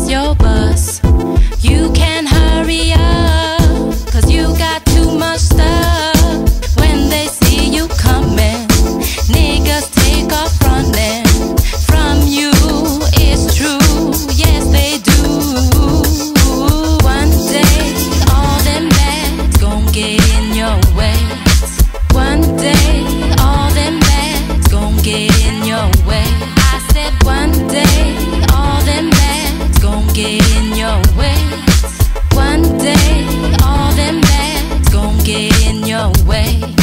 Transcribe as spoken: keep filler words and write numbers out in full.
miss your bus. You can hurry up, cause you got too much stuff. When they see you coming, niggas take off running from you. It's true, yes they do. One day, all them bags gon' get in your way. One day, all them bags gon' get in your way. I said one day, all them bags gon' get in your way. One day, all them bags gon' get in your way.